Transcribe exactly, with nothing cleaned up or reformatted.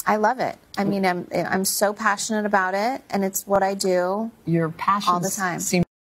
I love it. I mean, I'm I'm so passionate about it, and it's what I do Your passion all the time. Seems